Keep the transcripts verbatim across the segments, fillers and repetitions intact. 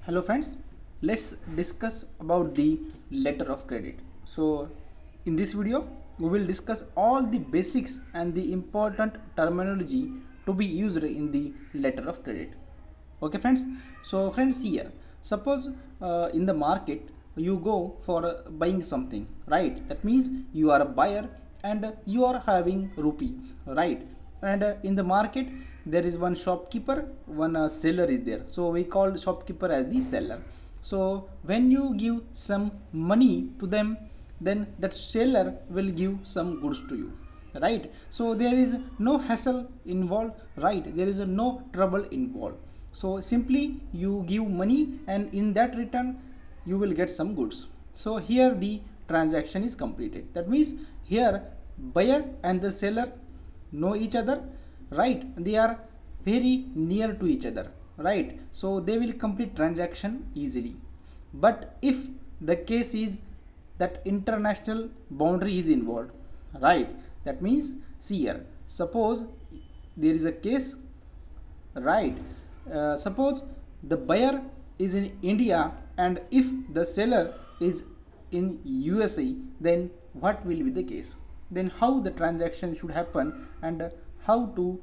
Hello friends, let's discuss about the letter of credit. So in this video we will discuss all the basics and the important terminology to be used in the letter of credit. Okay friends, so friends, here suppose uh, in the market you go for uh, buying something, right? That means you are a buyer and you are having rupees, right? And uh, in the market there is one shopkeeper, one uh, seller is there, so we call shopkeeper as the seller. So when you give some money to them, then that seller will give some goods to you, right? So there is no hassle involved, right? There is no trouble involved. So simply you give money and in that return you will get some goods. So here the transaction is completed. That means here buyer and the seller know each other, right? They are very near to each other, right? So they will complete transaction easily. But if the case is that international boundary is involved, right? That means see here, suppose there is a case, right? Uh, suppose the buyer is in India and if the seller is in U S A, then what will be the case? Then how the transaction should happen and how to.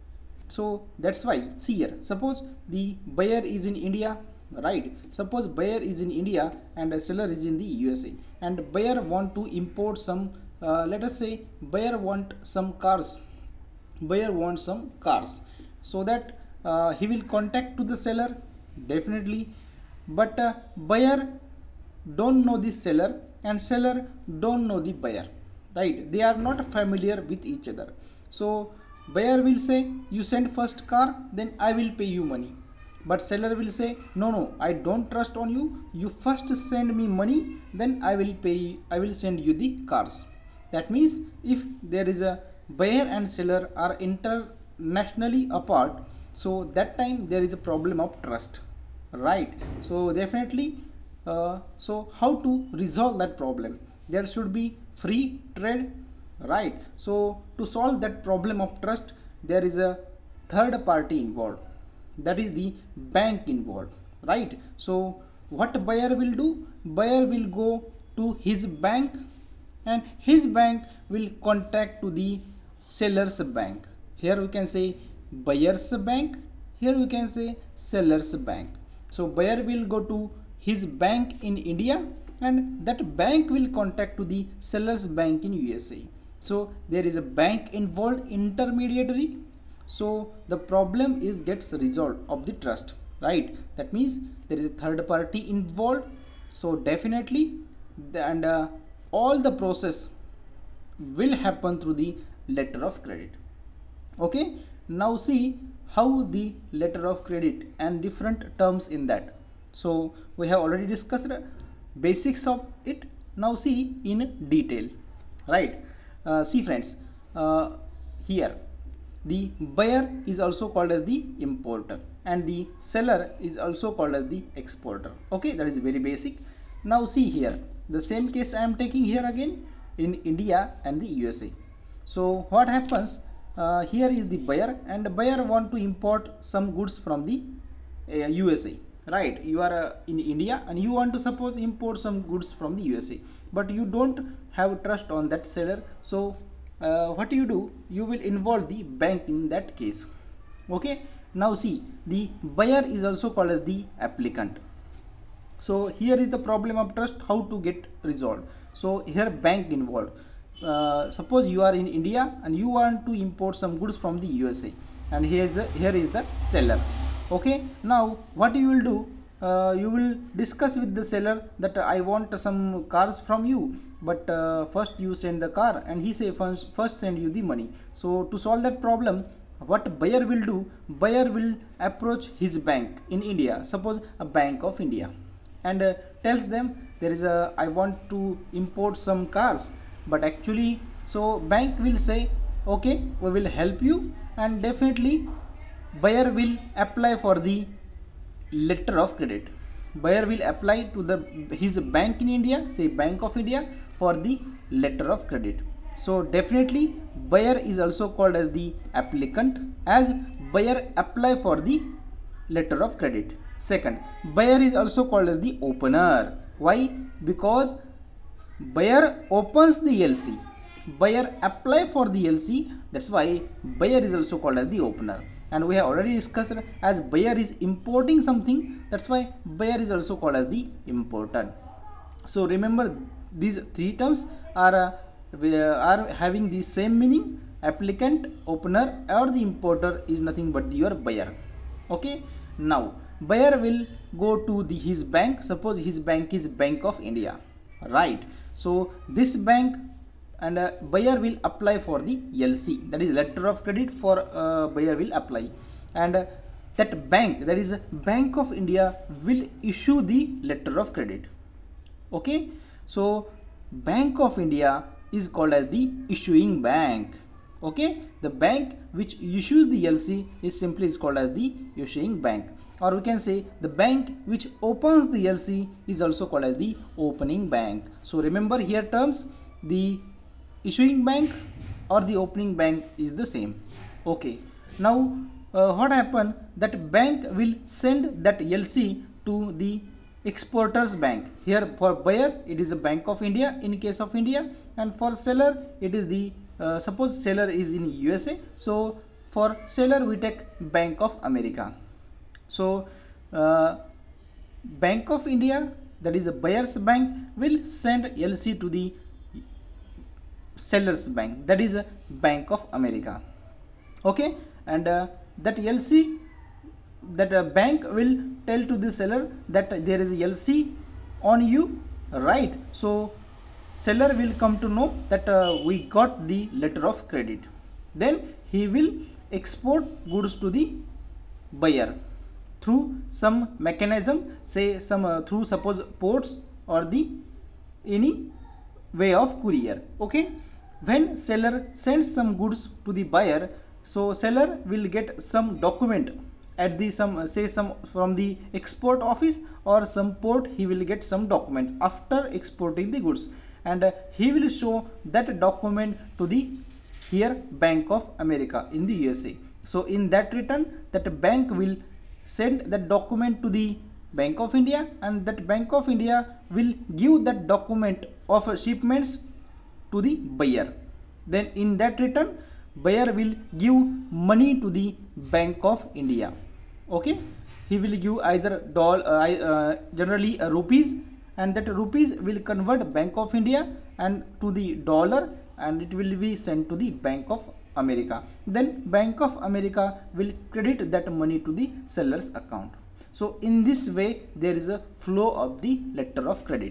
So that's why see here, suppose the buyer is in India, right? Suppose buyer is in India and a seller is in the U S A, and buyer want to import some, uh, let us say buyer want some cars, buyer wants some cars, so that uh, he will contact to the seller definitely. But uh, buyer don't know the seller and seller don't know the buyer, right? They are not familiar with each other. So buyer will say you send first car, then I will pay you money. But seller will say no no, I don't trust on you, you first send me money, then I will pay, I will send you the cars. That means if there is a buyer and seller are internationally apart, so that time there is a problem of trust, right? So definitely, uh, so how to resolve that problem? There should be free trade, right? So to solve that problem of trust, there is a third party involved, that is the bank involved, right? So what buyer will do? Buyer will go to his bank and his bank will contact to the seller's bank. Here we can say buyer's bank, here we can say seller's bank. So buyer will go to his bank in India and that bank will contact to the seller's bank in U S A. So there is a bank involved, intermediary. So the problem is gets resolved of the trust, right? That means there is a third party involved. So definitely the, and uh, all the process will happen through the letter of credit. Okay, now see how the letter of credit and different terms in that. So we have already discussed basics of it. Now see in detail, right? Uh, see friends, uh, here the buyer is also called as the importer and the seller is also called as the exporter. Okay, that is very basic. Now see here, the same case I am taking here again in India and the U S A. So what happens, uh, here is the buyer and the buyer want to import some goods from the uh, U S A, right? You are uh, in India and you want to suppose import some goods from the U S A, but you don't have trust on that seller. So uh, what you do, you will involve the bank in that case. Okay, now see the buyer is also called as the applicant. So here is the problem of trust, how to get resolved. So here bank involved. Uh, suppose you are in India and you want to import some goods from the U S A and here is, a, here is the seller. Okay, now what you will do, uh, you will discuss with the seller that I want some cars from you, but uh, first you send the car, and he say first, first send you the money. So to solve that problem, what buyer will do, buyer will approach his bank in India, suppose a Bank of India, and uh, tells them there is a, I want to import some cars, but actually, so bank will say okay, we will help you, and definitely buyer will apply for the letter of credit. Buyer will apply to the his bank in India, say Bank of India, for the letter of credit. So definitely buyer is also called as the applicant, as buyer apply for the letter of credit. Second, buyer is also called as the opener. Why? Because buyer opens the L C. Buyer apply for the L C. That's why buyer is also called as the opener. And we have already discussed, as buyer is importing something. That's why buyer is also called as the importer. So remember, these three terms are uh, are having the same meaning. Applicant, opener, or the importer is nothing but your buyer. Okay. Now buyer will go to the his bank. Suppose his bank is Bank of India, right? So this bank, and uh, buyer will apply for the L C, that is letter of credit for uh, buyer will apply, and uh, that bank, that is Bank of India, will issue the letter of credit. Okay. So Bank of India is called as the issuing bank. Okay. The bank which issues the L C is simply is called as the issuing bank, or we can say the bank which opens the L C is also called as the opening bank. So remember here terms, the issuing bank or the opening bank is the same. Okay. Now uh, what happened, that bank will send that L C to the exporters bank. Here for buyer it is a Bank of India in case of India, and for seller it is the uh, suppose seller is in U S A, so for seller we take Bank of America. So uh, Bank of India, that is a buyer's bank, will send L C to the seller's bank, that is a Bank of America. Okay. And uh, that L C, that uh, bank will tell to the seller that there is a L C on you, right? So seller will come to know that uh, we got the letter of credit. Then he will export goods to the buyer through some mechanism, say some uh, through suppose ports or the any way of courier. Okay. When seller sends some goods to the buyer, so seller will get some document at the some uh, say some from the export office or some port. He will get some document after exporting the goods, and uh, he will show that document to the here Bank of America in the U S A. So in that return, that bank will send that document to the Bank of India, and that Bank of India will give that document of uh, shipments to the buyer. Then in that return, buyer will give money to the Bank of India. Okay. He will give either doll uh, uh, generally uh, rupees, and that rupees will convert Bank of India and to the dollar, and it will be sent to the Bank of America. Then Bank of America will credit that money to the seller's account. So in this way there is a flow of the letter of credit.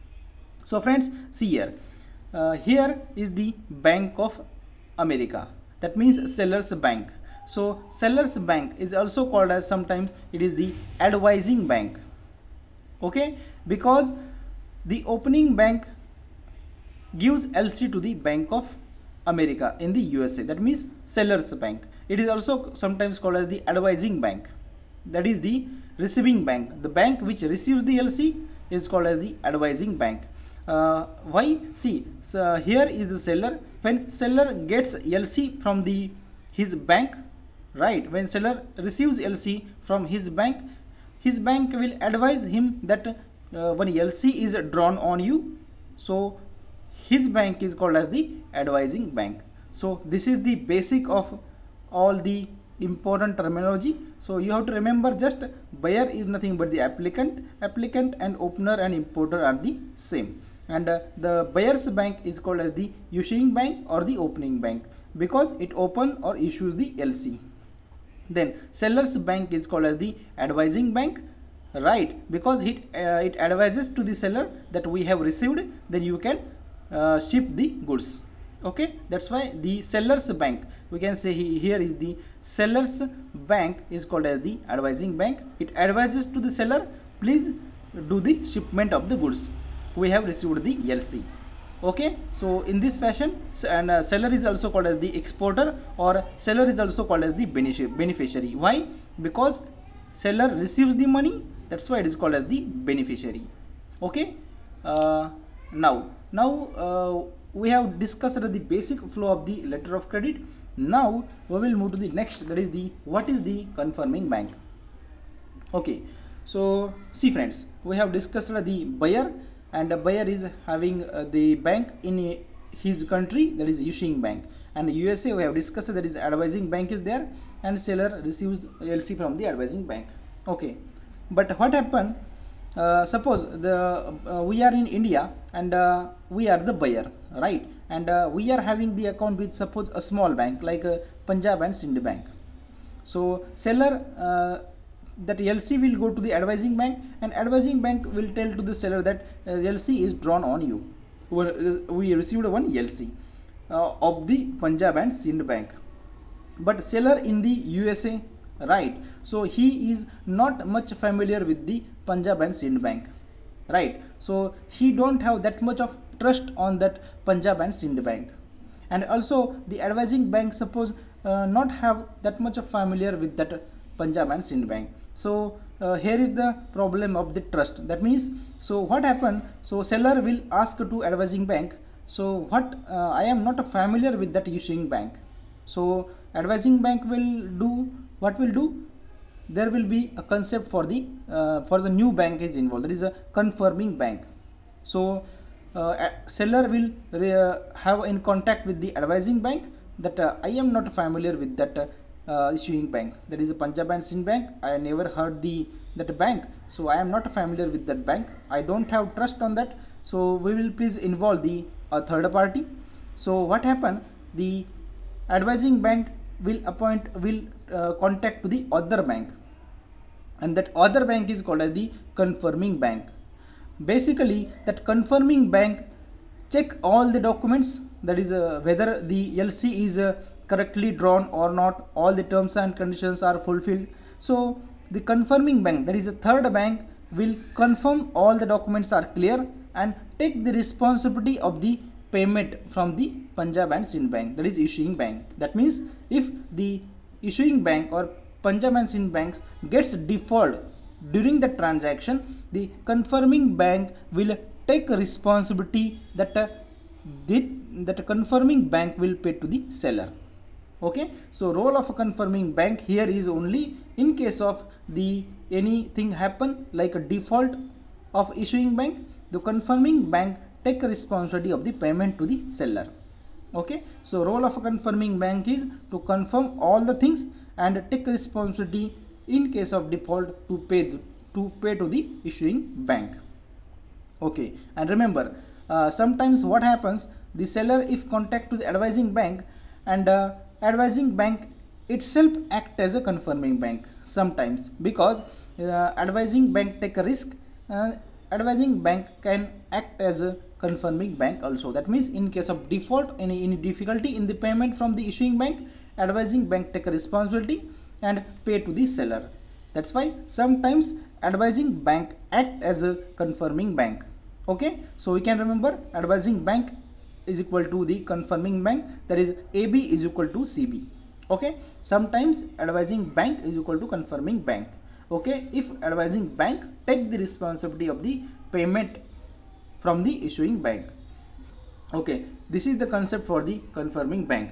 So friends, see here, uh, here is the Bank of America, that means seller's bank. So seller's bank is also called as, sometimes it is the advising bank. Okay. Because the opening bank gives L C to the Bank of America in the U S A, that means seller's bank. It is also sometimes called as the advising bank, that is the receiving bank. The bank which receives the L C is called as the advising bank. Uh, why? See, so here is the seller. When seller gets L C from the his bank, right? When seller receives L C from his bank, his bank will advise him that uh, when L C is drawn on you, so his bank is called as the advising bank. So this is the basic of all the important terminology. So you have to remember, just buyer is nothing but the applicant. Applicant and opener and importer are the same, and uh, the buyer's bank is called as the issuing bank or the opening bank, because it open or issues the L C. Then seller's bank is called as the advising bank, right? Because it uh, it advises to the seller that we have received, then you can uh, ship the goods. Okay. That's why the seller's bank, we can say he, here is the seller's bank is called as the advising bank. It advises to the seller, please do the shipment of the goods, we have received the L C. Okay. So in this fashion, and uh, seller is also called as the exporter, or seller is also called as the beneficiary. Why? Because seller receives the money, that's why it is called as the beneficiary. Okay. Uh, now now uh, we have discussed the basic flow of the letter of credit. Now we will move to the next, that is the what is the confirming bank. Okay, so see friends, we have discussed the buyer, and the buyer is having uh, the bank in his country, that is issuing bank, and U S A we have discussed that is advising bank is there, and seller receives L C from the advising bank. Okay, but what happened? Uh, suppose the uh, we are in India, and uh, we are the buyer, right? And uh, we are having the account with, suppose, a small bank like uh, Punjab and Sind Bank. So seller, uh, that L C will go to the advising bank, and advising bank will tell to the seller that uh, L C is drawn on you. We received one L C uh, of the Punjab and Sind Bank, but seller in the U S A, right? So he is not much familiar with the Punjab and Sind Bank, right? So he don't have that much of trust on that Punjab and Sind Bank, and also the advising bank, suppose, uh, not have that much of familiar with that Punjab and Sind Bank. So uh, here is the problem of the trust. That means, so what happened? So seller will ask to advising bank, so what, uh, I am not familiar with that issuing bank. So advising bank will do, what will do? There will be a concept for the uh, for the new bank is involved, that is a confirming bank. So uh, seller will uh, have in contact with the advising bank that uh, I am not familiar with that uh, uh, issuing bank, that is a Punjab and Sind Bank. I never heard the that bank, so I am not familiar with that bank. I don't have trust on that. So we will please involve the uh, third party. So what happened? The advising bank will appoint will uh, contact to the other bank, and that other bank is called as the confirming bank. Basically that confirming bank check all the documents, that is uh, whether the L C is uh, correctly drawn or not, all the terms and conditions are fulfilled. So the confirming bank, that is the third bank, will confirm all the documents are clear and take the responsibility of the payment from the Punjab and Sind Bank, that is issuing bank. That means if the issuing bank or Punjab and Sind banks gets default during the transaction, the confirming bank will take responsibility that uh, the, that confirming bank will pay to the seller. Okay, so role of a confirming bank here is only in case of the anything happen like a default of issuing bank, the confirming bank take responsibility of the payment to the seller. Okay, so role of a confirming bank is to confirm all the things and take responsibility in case of default to pay to pay to the issuing bank. Okay, and remember, uh, sometimes what happens, the seller if contact to the advising bank, and uh, advising bank itself act as a confirming bank sometimes, because uh, advising bank take a risk, uh, advising bank can act as a confirming bank also. That means in case of default, any, any difficulty in the payment from the issuing bank, advising bank take a responsibility and pay to the seller. That's why sometimes advising bank act as a confirming bank. Okay, so we can remember advising bank is equal to the confirming bank, that is A B is equal to C B. Okay, sometimes advising bank is equal to confirming bank. Okay, if advising bank take the responsibility of the payment from the issuing bank. Okay, this is the concept for the confirming bank.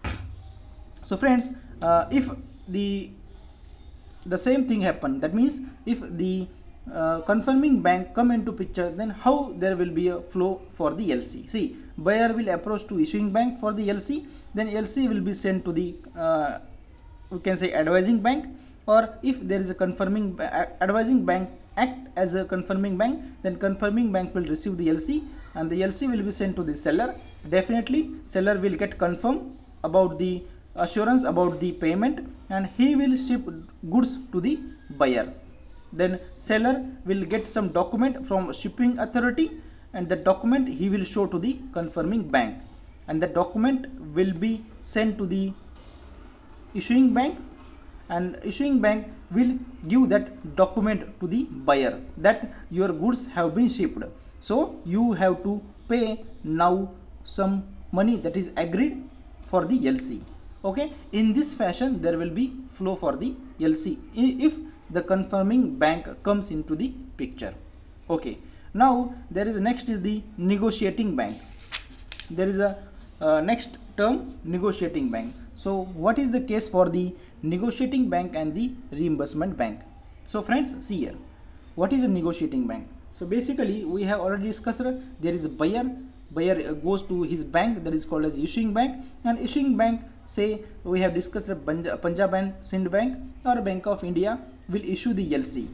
So friends, uh, if the the same thing happen, that means if the uh, confirming bank come into picture, then how there will be a flow for the L C. See, buyer will approach to issuing bank for the L C, then L C will be sent to the uh, we can say advising bank, or if there is a confirming advising bank act as a confirming bank, then confirming bank will receive the L C and the L C will be sent to the seller. Definitely seller will get confirm about the assurance about the payment, and he will ship goods to the buyer. Then seller will get some document from shipping authority, and the document he will show to the confirming bank, and the document will be sent to the issuing bank, and issuing bank will give that document to the buyer that your goods have been shipped, so you have to pay now some money that is agreed for the L C. Okay, in this fashion there will be flow for the L C if the confirming bank comes into the picture. Okay, now there is next is the negotiating bank. There is a uh, next term, negotiating bank. So what is the case for the negotiating bank and the reimbursement bank? So friends, see here, what is a negotiating bank? So basically we have already discussed, there is a buyer, buyer goes to his bank, that is called as issuing bank, and issuing bank, say we have discussed Punjab and Sind Bank or Bank of India will issue the L C,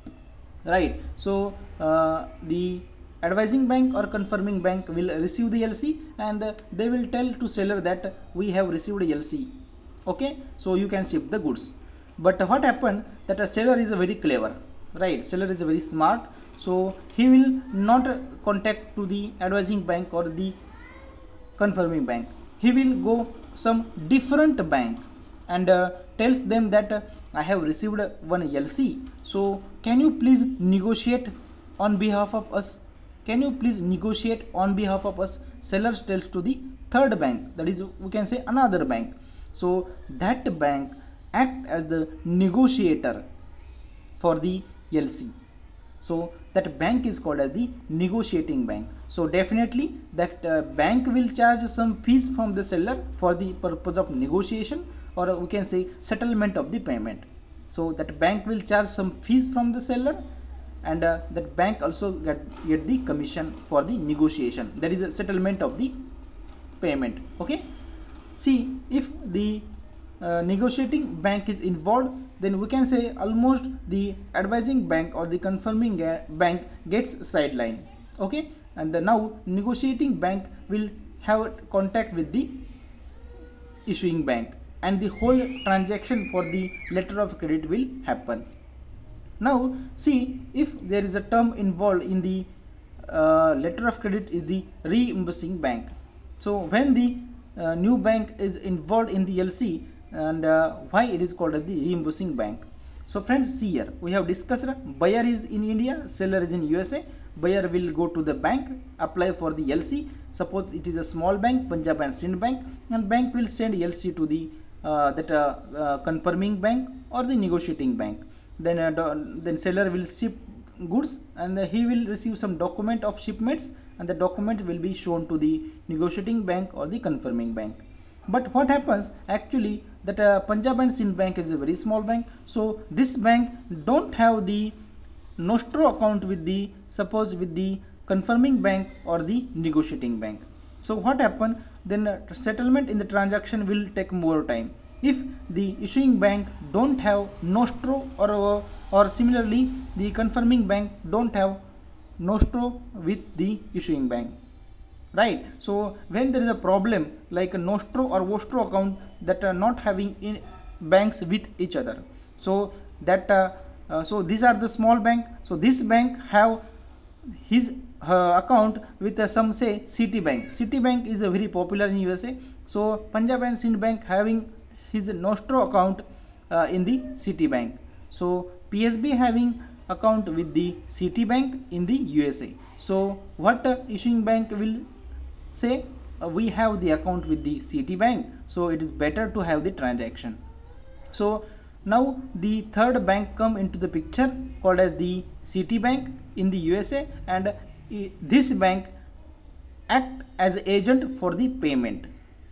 right? So uh, the advising bank or confirming bank will receive the L C, and uh, they will tell to seller that we have received L C, okay, so you can ship the goods. But what happened, that a seller is a very clever, right? Seller is a very smart, so he will not contact to the advising bank or the confirming bank. He will go some different bank and uh, tells them that uh, I have received one L C, so can you please negotiate on behalf of us? Can you please negotiate on behalf of us? Seller tells to the third bank, that is we can say another bank. So that bank act as the negotiator for the L C. So that bank is called as the negotiating bank. So definitely that uh, bank will charge some fees from the seller for the purpose of negotiation, or we can say settlement of the payment. So that bank will charge some fees from the seller, and uh, that bank also get, get the commission for the negotiation, that is a settlement of the payment. Okay, see, if the uh, negotiating bank is involved, then we can say almost the advising bank or the confirming bank gets sidelined. Okay, and the now negotiating bank will have contact with the issuing bank, and the whole transaction for the letter of credit will happen. Now see, if there is a term involved in the uh, letter of credit is the reimbursing bank. So when the uh, new bank is involved in the L C, and uh, why it is called as the reimbursing bank. So friends, see here, we have discussed buyer is in India, seller is in U S A. Buyer will go to the bank, apply for the L C. Suppose it is a small bank, Punjab and Sind Bank, and bank will send L C to the uh, that uh, uh, confirming bank or the negotiating bank. Then uh, then seller will ship goods, and uh, he will receive some document of shipments, and the document will be shown to the negotiating bank or the confirming bank. But what happens actually, that uh, Punjab and Sind Bank is a very small bank, so this bank don't have the nostro account with the, suppose with the confirming bank or the negotiating bank. So what happen, then uh, settlement in the transaction will take more time if the issuing bank don't have nostro, or uh, or similarly the confirming bank don't have nostro with the issuing bank, right? So when there is a problem like a nostro or vostro account that are not having in banks with each other, so that uh, uh, so these are the small bank, so this bank have his uh, account with uh, some say Citibank. Citibank is a very popular in U S A, so Punjab and Sind Bank having his nostro account uh, in the Citibank. So P S B having account with the Citibank in the U S A. So what uh, issuing bank will say, uh, we have the account with the Citibank, so it is better to have the transaction. So now the third bank come into the picture called as the Citibank in the U S A, and uh, this bank act as agent for the payment.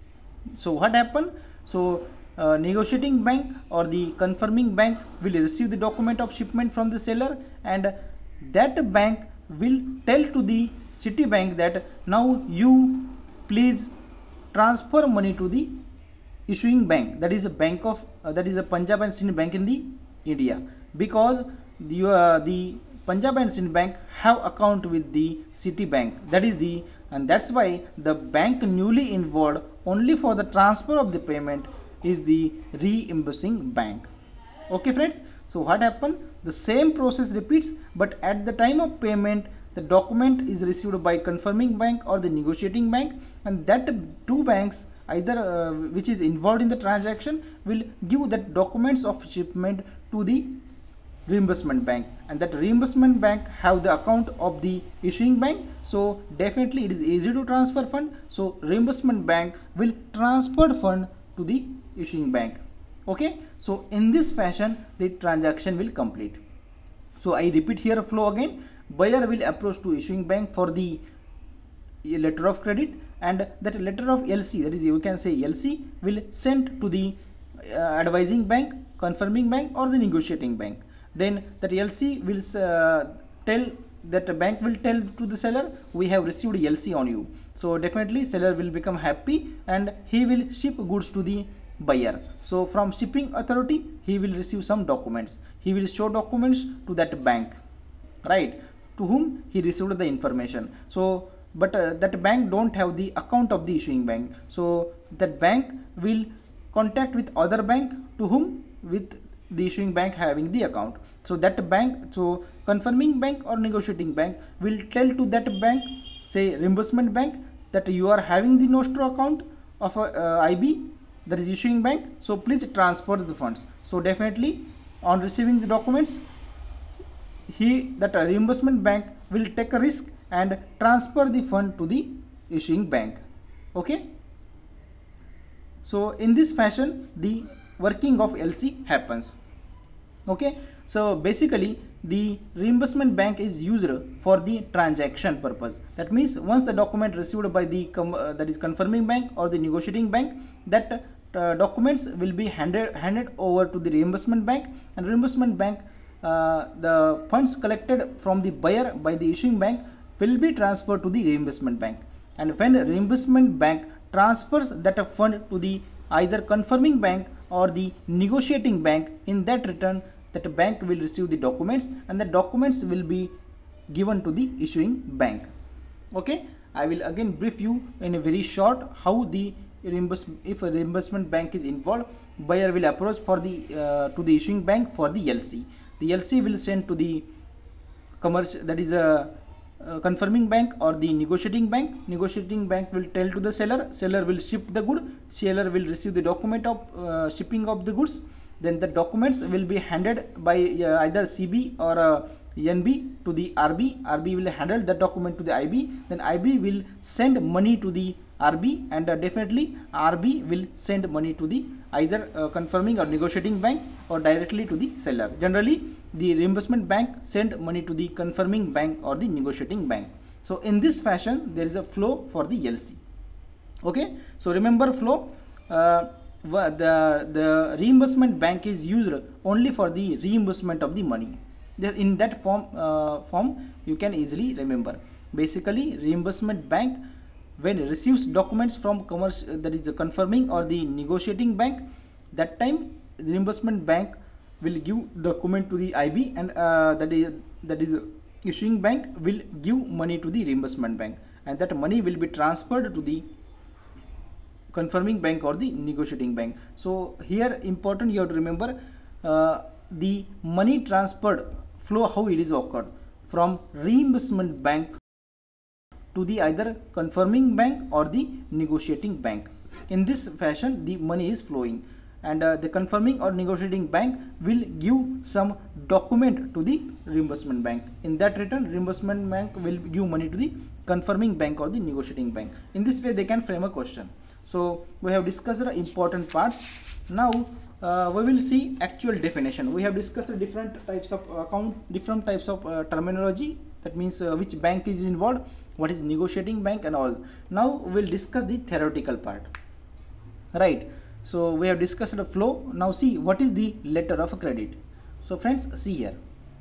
So what happened, so uh, negotiating bank or the confirming bank will receive the document of shipment from the seller, and that bank will tell to the Citibank that now you please transfer money to the issuing bank, that is a bank of uh, that is a Punjab and Sind Bank in the India, because the uh, the Punjab and Sind Bank have account with the Citibank, that is the, and that's why the bank newly involved only for the transfer of the payment is the reimbursing bank. Okay friends, so what happened, the same process repeats, but at the time of payment the document is received by confirming bank or the negotiating bank, and that two banks either uh, which is involved in the transaction will give that documents of shipment to the reimbursement bank, and that reimbursement bank have the account of the issuing bank, so definitely it is easy to transfer fund, so reimbursement bank will transfer fund to the issuing bank. Okay, so in this fashion the transaction will complete. So I repeat here flow again, buyer will approach to issuing bank for the letter of credit, and that letter of L C, that is you can say L C, will send to the uh, advising bank, confirming bank or the negotiating bank, then that L C will uh, tell that the bank will tell to the seller, we have received L C on you. So definitely seller will become happy and he will ship goods to the buyer. So from shipping authority he will receive some documents, he will show documents to that bank, right, to whom he received the information. So but uh, that bank don't have the account of the issuing bank, so that bank will contact with other bank to whom with the issuing bank having the account. So that bank, so confirming bank or negotiating bank will tell to that bank, say reimbursement bank, that you are having the Nostro account of a uh, I B, that is issuing bank, so please transfer the funds. So definitely on receiving the documents, he that a reimbursement bank will take a risk and transfer the fund to the issuing bank. Okay, so in this fashion the working of L C happens. Okay, so basically the reimbursement bank is used for the transaction purpose. That means once the document received by the uh, that is confirming bank or the negotiating bank, that uh, documents will be handed handed over to the reimbursement bank, and reimbursement bank, uh, the funds collected from the buyer by the issuing bank will be transferred to the reimbursement bank. And when reimbursement bank transfers that fund to the either confirming bank or the negotiating bank, in that return that bank will receive the documents and the documents will be given to the issuing bank. Okay, I will again brief you in a very short how the reimbursement, if a reimbursement bank is involved, buyer will approach for the uh, to the issuing bank for the L C. The L C will send to the commercial, that is a uh, confirming bank or the negotiating bank. Negotiating bank will tell to the seller, seller will ship the good, seller will receive the document of uh, shipping of the goods. Then the documents will be handed by uh, either C B or uh, N B to the R B. R B will handle the document to the I B. Then I B will send money to the R B, and uh, definitely R B will send money to the either uh, confirming or negotiating bank or directly to the seller. Generally the reimbursement bank send money to the confirming bank or the negotiating bank. So in this fashion there is a flow for the L C. Okay, so remember flow. Uh, the the reimbursement bank is used only for the reimbursement of the money. In that form uh, form you can easily remember. Basically reimbursement bank, when it receives documents from commerce, that is the confirming or the negotiating bank, that time the reimbursement bank will give document to the I B, and uh, that is that is issuing bank will give money to the reimbursement bank, and that money will be transferred to the confirming bank or the negotiating bank. So here important you have to remember uh, the money transferred flow, how it is occurred from reimbursement bank to the either confirming bank or the negotiating bank. In this fashion the money is flowing, and uh, the confirming or negotiating bank will give some document to the reimbursement bank. In that return reimbursement bank will give money to the confirming bank or the negotiating bank. In this way they can frame a question. So we have discussed the important parts. Now uh, we will see actual definition. We have discussed the different types of account, different types of uh, terminology. That means uh, which bank is involved, what is negotiating bank and all. Now we will discuss the theoretical part. Right. So we have discussed the flow. Now see what is the letter of credit. So friends, see here.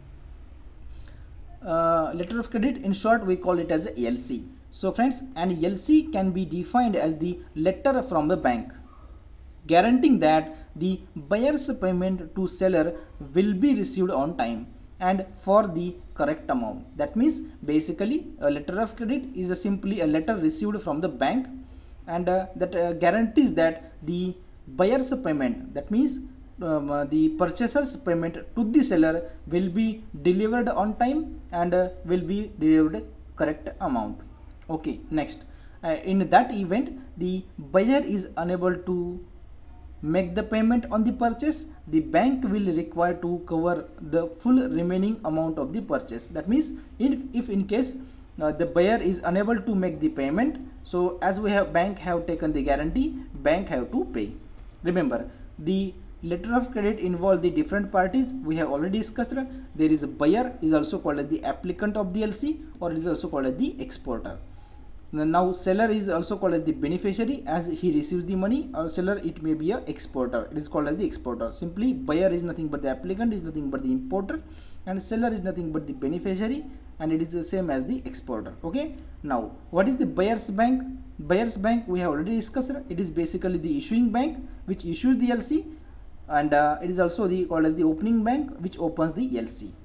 Uh, letter of credit, in short we call it as a L C. So friends, an L C can be defined as the letter from the bank guaranteeing that the buyer's payment to seller will be received on time and for the correct amount. That means basically a letter of credit is a simply a letter received from the bank, and uh, that uh, guarantees that the buyer's payment, that means um, uh, the purchaser's payment to the seller will be delivered on time and uh, will be delivered correct amount. Okay, next, uh, in that event the buyer is unable to make the payment on the purchase, the bank will require to cover the full remaining amount of the purchase. That means in, if in case uh, the buyer is unable to make the payment, so as we have bank have taken the guarantee, bank have to pay. Remember, the letter of credit involve the different parties. We have already discussed. There is a buyer, is also called as the applicant of the L C, or it is also called as the exporter. Now seller is also called as the beneficiary as he receives the money, or seller it may be a exporter, it is called as the exporter. Simply buyer is nothing but the applicant, is nothing but the importer, and seller is nothing but the beneficiary, and it is the same as the exporter. Okay, now what is the buyer's bank? Buyer's bank we have already discussed. It is basically the issuing bank which issues the L C, and uh, it is also the called as the opening bank which opens the L C.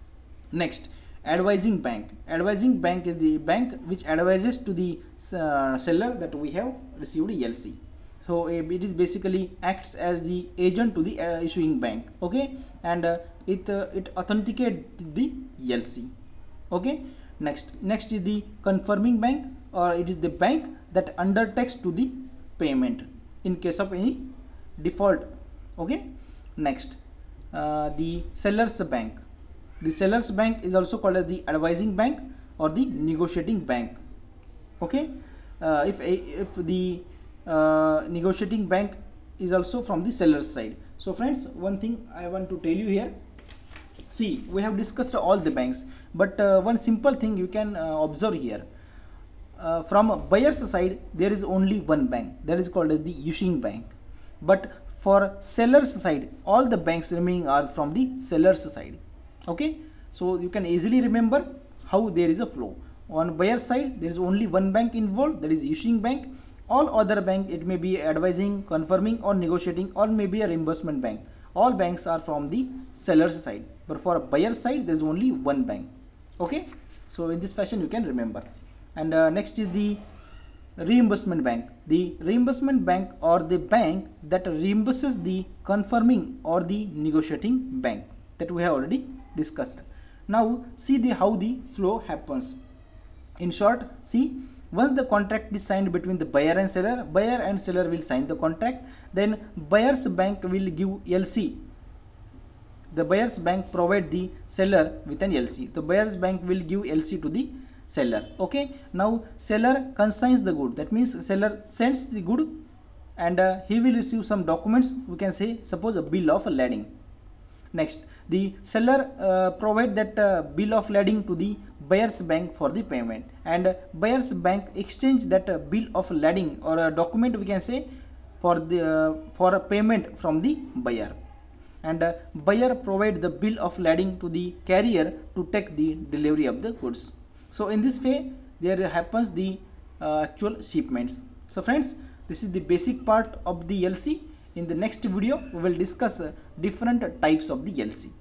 Next, advising bank. Advising bank is the bank which advises to the uh, seller that we have received L C. So uh, it is basically acts as the agent to the uh, issuing bank. Okay, and uh, it uh, it authenticates the L C. Okay, next next is the confirming bank, or it is the bank that undertakes to the payment in case of any default. Okay, next uh, the seller's bank. The seller's bank is also called as the advising bank or the negotiating bank. Okay, uh, if if the uh, negotiating bank is also from the seller's side. So friends, one thing I want to tell you here. See, we have discussed all the banks, but uh, one simple thing you can uh, observe here. Uh, from a buyer's side, there is only one bank, that is called as the issuing bank. But for seller's side, all the banks remaining are from the seller's side. Okay, so you can easily remember how there is a flow. On buyer side, there is only one bank involved, that is issuing bank. All other bank, it may be advising, confirming, or negotiating, or maybe a reimbursement bank. All banks are from the seller's side, but for a buyer side, there is only one bank. Okay, so in this fashion you can remember. And uh, next is the reimbursement bank. The reimbursement bank, or the bank that reimburses the confirming or the negotiating bank, that we have already discussed. Now see the how the flow happens. In short, see, once the contract is signed between the buyer and seller, buyer and seller will sign the contract. Then buyer's bank will give L C. The buyer's bank provide the seller with an L C. The buyer's bank will give L C to the seller. Okay, now seller consigns the good. That means seller sends the good, and uh, he will receive some documents. We can say, suppose a bill of lading. Next, the seller uh, provide that uh, bill of lading to the buyer's bank for the payment, and uh, buyer's bank exchange that uh, bill of lading or a document, we can say, for the uh, for a payment from the buyer, and uh, buyer provide the bill of lading to the carrier to take the delivery of the goods. So in this way there happens the uh, actual shipments. So friends, this is the basic part of the L C. In the next video we will discuss uh, different types of the L C.